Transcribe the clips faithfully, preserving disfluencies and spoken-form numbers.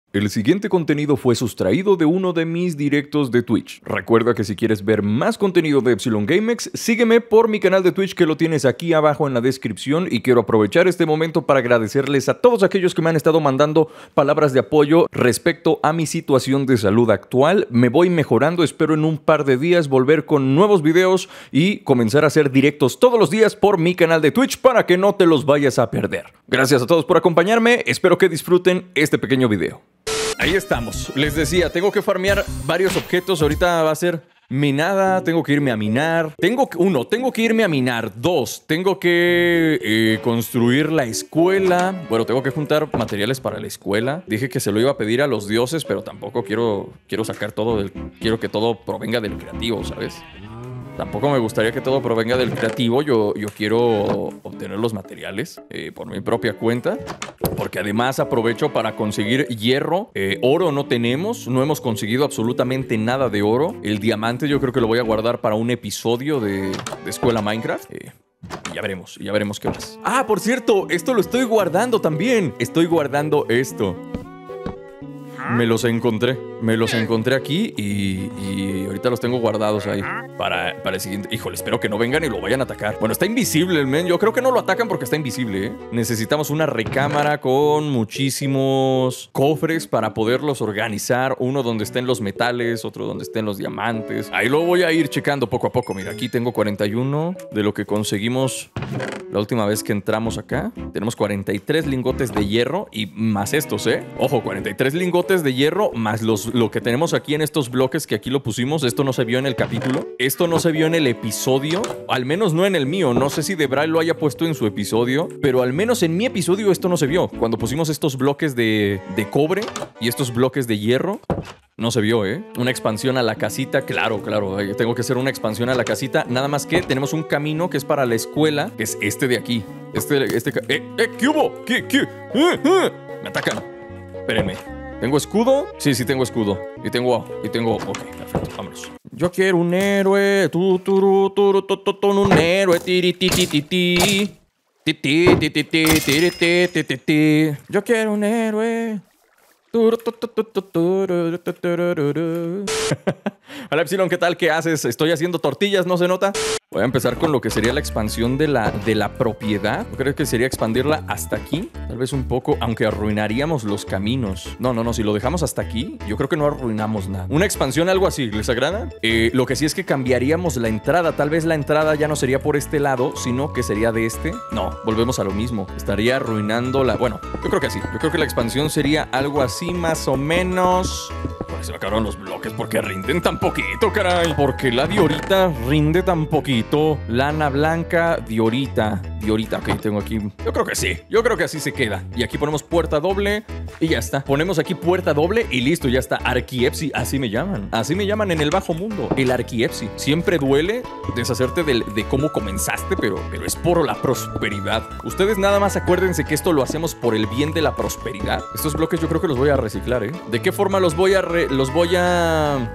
El siguiente contenido fue sustraído de uno de mis directos de Twitch. Recuerda que si quieres ver más contenido de Epsilon GameX, sígueme por mi canal de Twitch que lo tienes aquí abajo en la descripción, y quiero aprovechar este momento para agradecerles a todos aquellos que me han estado mandando palabras de apoyo respecto a mi situación de salud actual. Me voy mejorando, espero en un par de días volver con nuevos videos y comenzar a hacer directos todos los días por mi canal de Twitch para que no te los vayas a perder. Gracias a todos por acompañarme, espero que disfruten este pequeño video. Ahí estamos, les decía, tengo que farmear varios objetos, ahorita va a ser minada, tengo que irme a minar, tengo que, uno, tengo que irme a minar, dos, tengo que eh, construir la escuela, bueno, tengo que juntar materiales para la escuela, dije que se lo iba a pedir a los dioses, pero tampoco quiero, quiero sacar todo del, quiero que todo provenga del creativo, ¿sabes? Tampoco me gustaría que todo provenga del creativo. Yo, yo quiero obtener los materiales eh, por mi propia cuenta. Porque además aprovecho para conseguir hierro. Eh, oro no tenemos. No hemos conseguido absolutamente nada de oro. El diamante yo creo que lo voy a guardar para un episodio de, de Escuela Minecraft. Eh, y ya veremos. Y ya veremos qué más. Ah, por cierto, esto lo estoy guardando también. Estoy guardando esto. Me los encontré, me los encontré aquí y, y ahorita los tengo guardados ahí para, para el siguiente. Híjole, espero que no vengan y lo vayan a atacar. Bueno, está invisible el men, yo creo que no lo atacan porque está invisible, ¿eh? Necesitamos una recámara con muchísimos cofres para poderlos organizar. Uno donde estén los metales, otro donde estén los diamantes. Ahí lo voy a ir checando poco a poco. Mira, aquí tengo cuarenta y uno de lo que conseguimos la última vez que entramos acá. Tenemos cuarenta y tres lingotes de hierro y más estos, ¿eh? Ojo, cuarenta y tres lingotes de hierro más los, lo que tenemos aquí en estos bloques que aquí lo pusimos. Esto no se vio en el capítulo. Esto no se vio en el episodio. Al menos no en el mío. No sé si Debray lo haya puesto en su episodio, pero al menos en mi episodio esto no se vio. Cuando pusimos estos bloques de, de cobre y estos bloques de hierro, no se vio, ¿eh? Una expansión a la casita. Claro, claro. Tengo que hacer una expansión a la casita. Nada más que tenemos un camino que es para la escuela, que es este de aquí. Este, este... ¡Eh, eh! ¿Qué hubo? ¿Qué? ¿Qué? ¡Eh, eh! Me atacan. Espérenme. ¿Tengo escudo? Sí, sí tengo escudo. Y tengo... Y tengo... Ok, perfecto. Vámonos. Yo quiero un héroe. Tu, tu, tu, tu, tu, tu, un héroe. Tiri, ti, ti, ti, ti. Ti, ti, ti, ti, ti, ti, ti, ti, ti, ti. Yo quiero un héroe. Hola Epsilon, ¿qué tal? ¿Qué haces? Estoy haciendo tortillas, ¿no se nota? Voy a empezar con lo que sería la expansión de la, de la propiedad. Creo que sería expandirla hasta aquí. Tal vez un poco, aunque arruinaríamos los caminos. No, no, no, si lo dejamos hasta aquí, yo creo que no arruinamos nada. Una expansión, algo así, ¿les agrada? Eh, lo que sí es que cambiaríamos la entrada. Tal vez la entrada ya no sería por este lado, sino que sería de este. No, volvemos a lo mismo. Estaría arruinando la... Bueno, yo creo que así. Yo creo que la expansión sería algo así más o menos... Se me acabaron los bloques porque rinden tan poquito, caray. Porque la diorita rinde tan poquito. Lana blanca, diorita. Diorita, ok, tengo aquí. Yo creo que sí. Yo creo que así se queda. Y aquí ponemos puerta doble y ya está. Ponemos aquí puerta doble y listo, ya está. Arquiepsi, así me llaman. Así me llaman en el bajo mundo. El Arquiepsi. Siempre duele deshacerte de, de cómo comenzaste, pero, pero es por la prosperidad. Ustedes nada más acuérdense que esto lo hacemos por el bien de la prosperidad. Estos bloques yo creo que los voy a reciclar, ¿eh? ¿De qué forma los voy a... Re los voy a...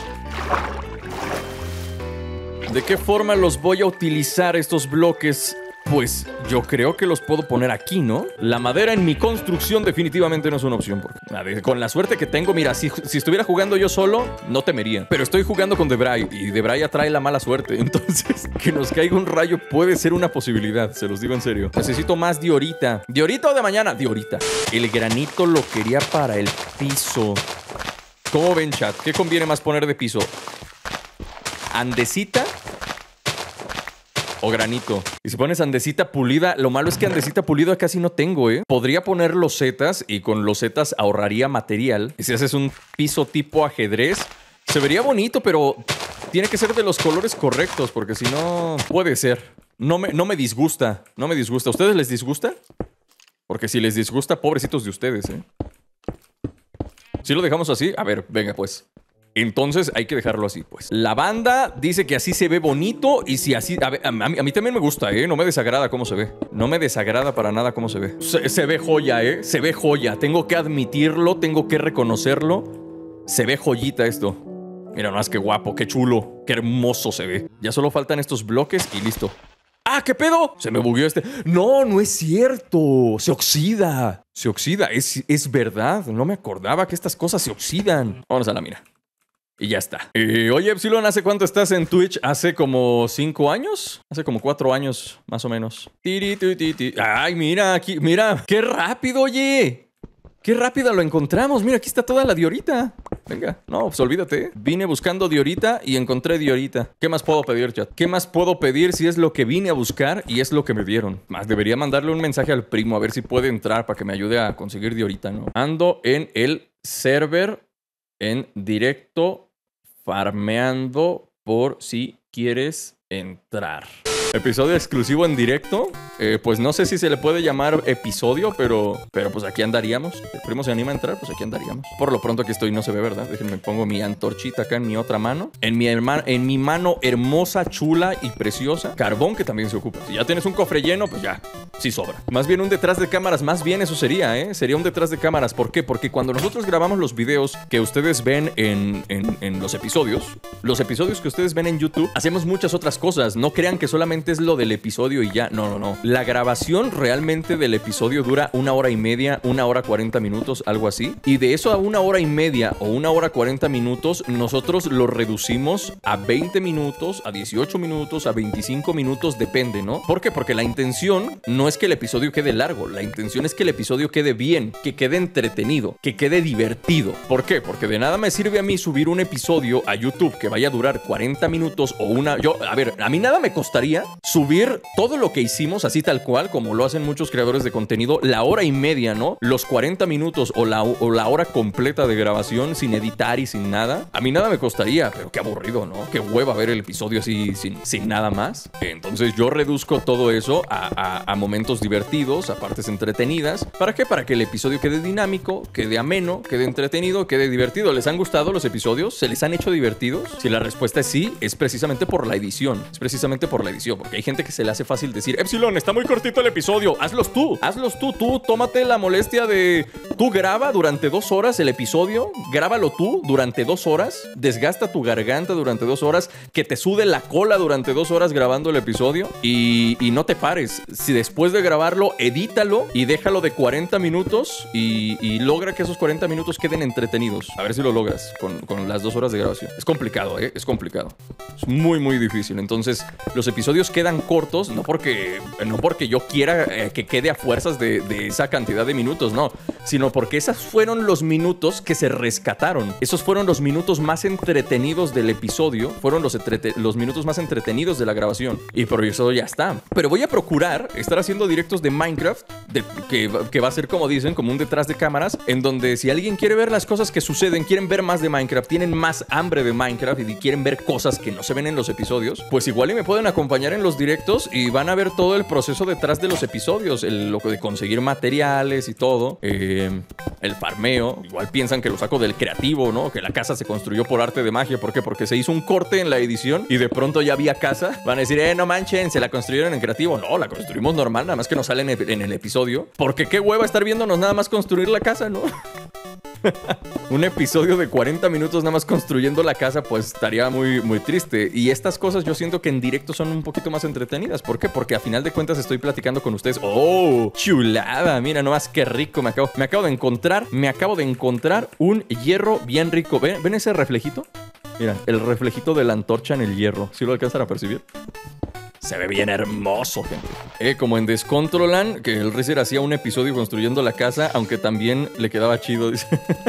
¿De qué forma los voy a utilizar estos bloques? Pues yo creo que los puedo poner aquí, ¿no? La madera en mi construcción definitivamente no es una opción. Porque con la suerte que tengo, mira, si, si estuviera jugando yo solo, no temería. Pero estoy jugando con Debray y Debray atrae la mala suerte. Entonces, que nos caiga un rayo puede ser una posibilidad. Se los digo en serio. Necesito más diorita. ¿Diorita o de mañana? Diorita. El granito lo quería para el piso. ¿Cómo ven, chat? ¿Qué conviene más poner de piso? ¿Andesita o granito? Y si pones andesita pulida, lo malo es que andesita pulida casi no tengo, ¿eh? Podría poner losetas y con losetas ahorraría material. Y si haces un piso tipo ajedrez, se vería bonito, pero tiene que ser de los colores correctos, porque si no, puede ser. No me, no me disgusta, no me disgusta. ¿A ustedes les disgusta? Porque si les disgusta, pobrecitos de ustedes, ¿eh? Si lo dejamos así, a ver, venga pues. Entonces hay que dejarlo así, pues. La banda dice que así se ve bonito. Y si así... A, ver, a, mí, a mí también me gusta, ¿eh? No me desagrada cómo se ve. No me desagrada para nada cómo se ve. Se, se ve joya, ¿eh? Se ve joya. Tengo que admitirlo, tengo que reconocerlo. Se ve joyita esto. Mira, no más que guapo, qué chulo, qué hermoso se ve. Ya solo faltan estos bloques y listo. ¡Ah, qué pedo! Se me bugueó este. No, no es cierto. Se oxida. Se oxida. Es, es verdad. No me acordaba que estas cosas se oxidan. Vámonos a la mira. Y ya está. Eh, oye, Epsilon, ¿hace cuánto estás en Twitch? ¿Hace como cinco años? Hace como cuatro años, más o menos. Tiri, tiri, tiri, tiri. Ay, mira, aquí, mira. ¡Qué rápido, oye! ¡Qué rápida lo encontramos! Mira, aquí está toda la diorita. Venga, no, pues olvídate. Vine buscando diorita y encontré diorita. ¿Qué más puedo pedir, chat? ¿Qué más puedo pedir si es lo que vine a buscar y es lo que me dieron? Más debería mandarle un mensaje al primo a ver si puede entrar para que me ayude a conseguir diorita, ¿no? Ando en el server en directo farmeando por si quieres entrar. Episodio exclusivo en directo. Eh, pues no sé si se le puede llamar episodio, pero, pero pues aquí andaríamos. El primo se anima a entrar, pues aquí andaríamos. Por lo pronto aquí estoy, no se ve, ¿verdad? Déjenme pongo mi antorchita acá en mi otra mano. En mi, hermano, en mi mano hermosa, chula y preciosa. Carbón que también se ocupa. Si ya tienes un cofre lleno, pues ya, sí sobra. Más bien un detrás de cámaras, más bien eso sería, ¿eh? Sería un detrás de cámaras. ¿Por qué? Porque cuando nosotros grabamos los videos que ustedes ven en, en, en los episodios, los episodios que ustedes ven en YouTube, hacemos muchas otras cosas. No crean que solamente es lo del episodio y ya. No, no, no. La grabación realmente del episodio dura una hora y media, una hora cuarenta minutos, algo así. Y de eso a una hora y media o una hora cuarenta minutos, nosotros lo reducimos a veinte minutos, a dieciocho minutos, a veinticinco minutos, depende, ¿no? ¿Por qué? Porque la intención no es que el episodio quede largo. La intención es que el episodio quede bien, que quede entretenido, que quede divertido. ¿Por qué? Porque de nada me sirve a mí subir un episodio a YouTube que vaya a durar cuarenta minutos o una... Yo, a ver, a mí nada me costaría subir todo lo que hicimos así tal cual, como lo hacen muchos creadores de contenido, la hora y media, ¿no? Los cuarenta minutos o la, o la hora completa de grabación sin editar y sin nada. A mí nada me costaría, pero qué aburrido, ¿no? Qué hueva ver el episodio así sin, sin nada más. Entonces yo reduzco todo eso a, a, a momentos divertidos, a partes entretenidas. ¿Para qué? Para que el episodio quede dinámico, quede ameno, quede entretenido, quede divertido. ¿Les han gustado los episodios? ¿Se les han hecho divertidos? Si la respuesta es sí, es precisamente por la edición. Es precisamente por la edición, porque hay gente que se le hace fácil decir, Epsilon, está muy cortito el episodio, hazlos tú, hazlos tú, tú, tómate la molestia de, tú graba durante dos horas el episodio, grábalo tú durante dos horas, desgasta tu garganta durante dos horas, que te sude la cola durante dos horas grabando el episodio y, y no te pares. Si después de grabarlo, edítalo y déjalo de cuarenta minutos y, y logra que esos cuarenta minutos queden entretenidos. A ver si lo logras con, con las dos horas de grabación. Es complicado, ¿eh? Es complicado. Es muy, muy difícil. Entonces, los episodios quedan cortos, no porque, no porque yo quiera eh, que quede a fuerzas de, de esa cantidad de minutos, no, sino porque esos fueron los minutos que se rescataron. Esos fueron los minutos más entretenidos del episodio, fueron los, los minutos más entretenidos de la grabación. Y por eso ya está. Pero voy a procurar estar haciendo directos de Minecraft, de, que, que va a ser, como dicen, como un detrás de cámaras, en donde si alguien quiere ver las cosas que suceden, quieren ver más de Minecraft, tienen más hambre de Minecraft y quieren ver cosas que no se ven en los episodios, pues igual y me pueden acompañar en los directos y van a ver todo el proceso detrás de los episodios, el, lo de conseguir materiales y todo, eh, el farmeo. Igual piensan que lo saco del creativo, ¿no? Que la casa se construyó por arte de magia. ¿Por qué? Porque se hizo un corte en la edición y de pronto ya había casa. Van a decir, eh, no manchen, se la construyeron en creativo. No, la construimos normal, nada más que no sale en el, en el episodio. Porque qué hueva estar viéndonos nada más construir la casa, ¿no? Un episodio de cuarenta minutos nada más construyendo la casa, pues estaría muy, muy triste. Y estas cosas yo siento que en directo son un poquito más entretenidas. ¿Por qué? Porque a final de cuentas estoy platicando con ustedes. ¡Oh! ¡Chulada! Mira nomás qué rico me acabo, me acabo de encontrar. Me acabo de encontrar un hierro bien rico. ¿Ven, ¿ven ese reflejito? Mira, el reflejito de la antorcha en el hierro. ¿Sí lo alcanzan a percibir? Se ve bien hermoso, gente. Eh, como en Descontrolan, que el Razer hacía un episodio construyendo la casa, aunque también le quedaba chido, dice.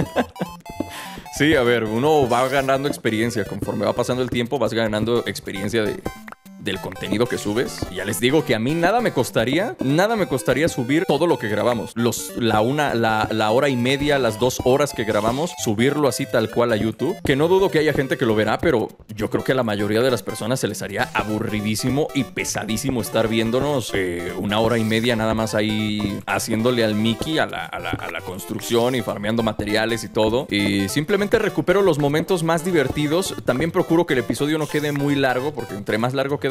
Sí, a ver, uno va ganando experiencia. Conforme va pasando el tiempo, vas ganando experiencia de... del contenido que subes. Y ya les digo que a mí nada me costaría, nada me costaría subir todo lo que grabamos. Los, la, una, la, la hora y media, las dos horas que grabamos, subirlo así tal cual a YouTube. Que no dudo que haya gente que lo verá, pero yo creo que a la mayoría de las personas se les haría aburridísimo y pesadísimo estar viéndonos eh, una hora y media nada más ahí haciéndole al Mickey a la, a, la, a la construcción y farmeando materiales y todo. Y simplemente recupero los momentos más divertidos. También procuro que el episodio no quede muy largo, porque entre más largo queda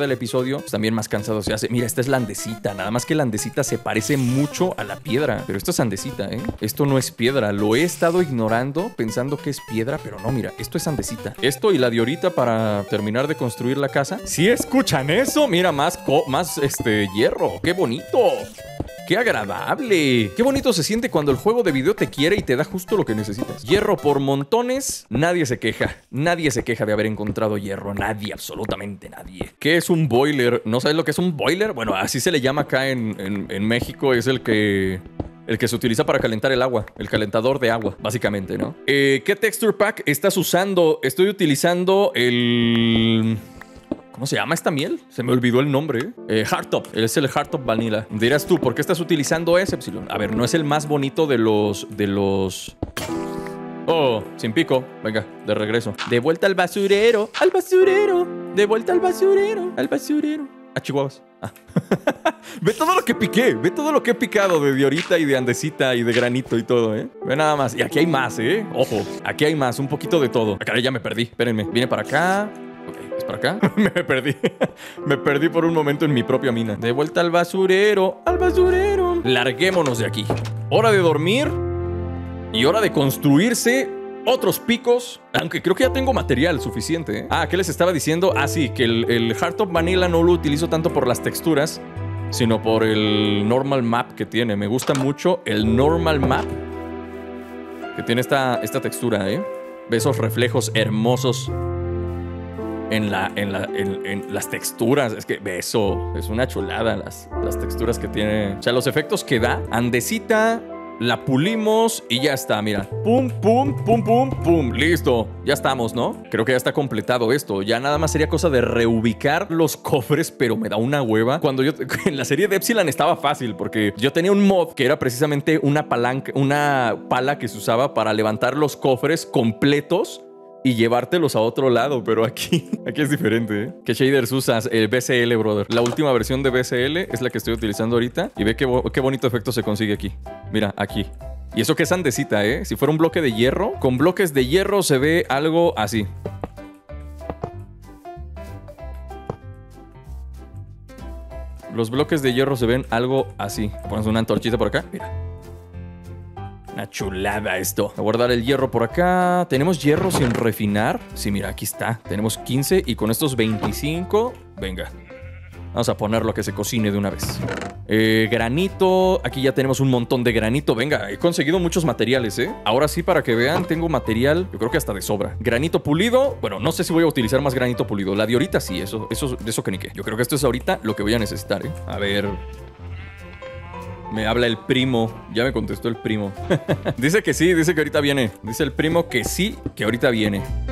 queda el episodio, pues también más cansado se hace. Mira, esta es la andesita. Nada más que la andesita se parece mucho a la piedra. Pero esto es andesita, ¿eh? Esto no es piedra. Lo he estado ignorando pensando que es piedra, pero no, mira, esto es andesita. Esto y la diorita para terminar de construir la casa. ¿Sí escuchan eso? Mira, más, más este, hierro. ¡Qué bonito! ¡Qué agradable! ¡Qué bonito se siente cuando el juego de video te quiere y te da justo lo que necesitas! Hierro por montones. Nadie se queja. Nadie se queja de haber encontrado hierro. Nadie, absolutamente nadie. ¿Qué es un boiler? ¿No sabes lo que es un boiler? Bueno, así se le llama acá en, en, en México. Es el que... El que se utiliza para calentar el agua. El calentador de agua, básicamente, ¿no? Eh, ¿Qué texture pack estás usando? Estoy utilizando el... ¿Cómo se llama esta miel? Se me olvidó el nombre. Eh, Hardtop. Es el Hardtop Vanilla. Dirás tú, ¿por qué estás utilizando ese, Epsilon? A ver, no es el más bonito de los... De los... Oh, sin pico. Venga, de regreso. De vuelta al basurero. Al basurero. De vuelta al basurero. Al basurero. A Chihuahuas. Ah. Ve todo lo que piqué. Ve todo lo que he picado de diorita y de andesita y de granito y todo, ¿eh? Ve nada más. Y aquí hay más, ¿eh? Ojo. Aquí hay más. Un poquito de todo. Acá ya me perdí. Espérenme. Viene para acá. ¿Es para acá? Me perdí. Me perdí por un momento en mi propia mina. De vuelta al basurero. Al basurero. Larguémonos de aquí. Hora de dormir. Y hora de construirse otros picos. Aunque creo que ya tengo material suficiente, ¿eh? Ah, ¿qué les estaba diciendo? Ah, sí, que el, el Hardtop Vanilla no lo utilizo tanto por las texturas, sino por el normal map que tiene. Me gusta mucho el normal map que tiene esta, esta textura, ¿eh? Ve esos reflejos hermosos en, la, en, la, en, en las texturas. Es que eso es una chulada, las, las texturas que tiene. O sea, los efectos que da. Andesita, la pulimos y ya está, mira. Pum, pum, pum, pum, pum. Listo. Ya estamos, ¿no? Creo que ya está completado esto. Ya nada más sería cosa de reubicar los cofres, pero me da una hueva. Cuando yo... En la serie de Epsilon estaba fácil, porque yo tenía un mod que era precisamente una palanca, una pala que se usaba para levantar los cofres completos y llevártelos a otro lado, pero aquí, aquí es diferente, ¿eh? ¿Qué shaders usas? El B C L, brother. La última versión de B C L es la que estoy utilizando ahorita. Y ve qué, bo qué bonito efecto se consigue aquí. Mira, aquí. Y eso que es andesita, ¿eh? Si fuera un bloque de hierro, con bloques de hierro se ve algo así. Los bloques de hierro se ven algo así. Pones una antorchita por acá, mira. Una chulada esto. Voy a guardar el hierro por acá. ¿Tenemos hierro sin refinar? Sí, mira, aquí está. Tenemos quince y con estos veinticinco... Venga. Vamos a ponerlo a que se cocine de una vez. Eh, granito. Aquí ya tenemos un montón de granito. Venga, he conseguido muchos materiales, ¿eh? Ahora sí, para que vean, tengo material, yo creo que hasta de sobra. Granito pulido. Bueno, no sé si voy a utilizar más granito pulido. La de ahorita sí, eso, eso, de eso que ni qué. Yo creo que esto es ahorita lo que voy a necesitar, ¿eh? A ver... Me habla el primo. Ya me contestó el primo. Dice que sí, dice que ahorita viene. Dice el primo que sí, que ahorita viene.